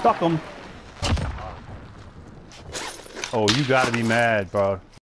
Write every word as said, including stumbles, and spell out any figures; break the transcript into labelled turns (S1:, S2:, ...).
S1: Stuck him. Oh, you gotta be mad, bro.